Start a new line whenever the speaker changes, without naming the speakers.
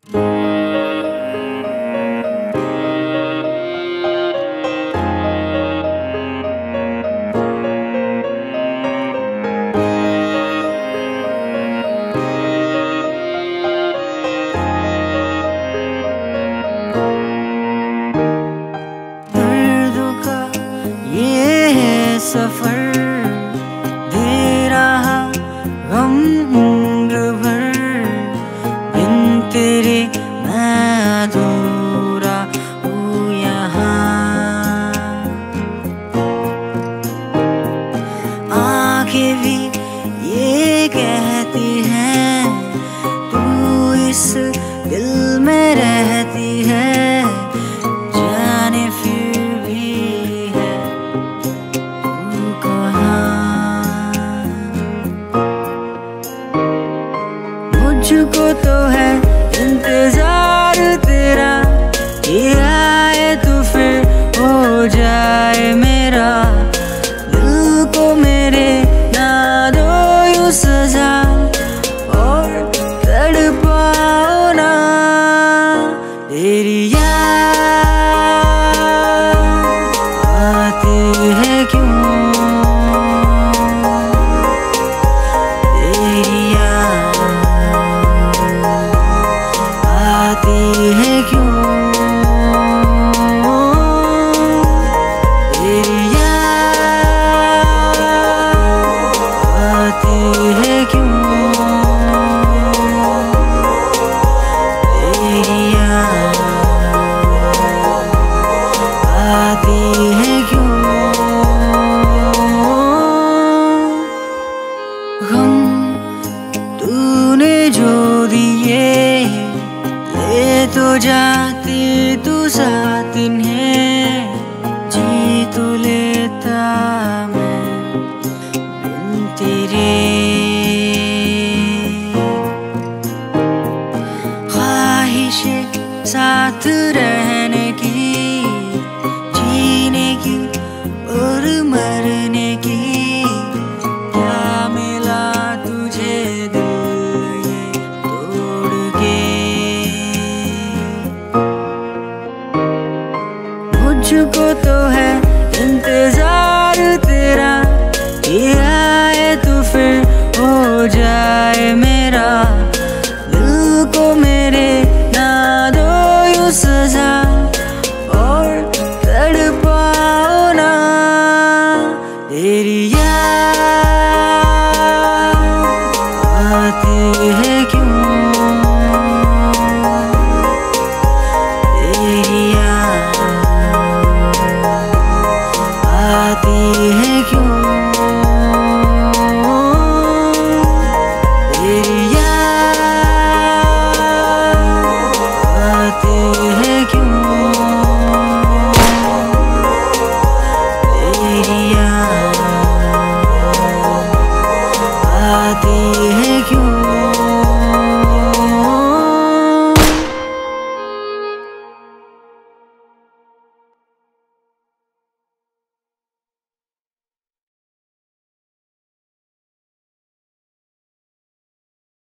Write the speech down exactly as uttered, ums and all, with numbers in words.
सफर दे रहा गम उम्र भर, बिन तेरे मैं अधूरा हूँ यहाँ। आंखें भी ये कहती हैं तू इस दिल में रहती है, जाने फिर भी मुझको तो है इंतजार तेरा, ये आए तो फिर हो जाए मेरा। दिल को मेरे ना दो यूं सजा और तड़पाओ ना। तेरी याद आती है क्यों, आती है क्यों, तेरी याद आती है क्यों, तेरी याद आती है क्यों। गम तूने जो दिए ले तो जाती तू साथ इन्हें, जी तो लेता मैं बिन तेरे। ख्वाहिशें साथ रहने की, जीने की और मरने की, क्या मिला तुझे दिल ये तोड़ के। मुझको तो है इंतजार तेरा, ये आए तो फिर हो जाए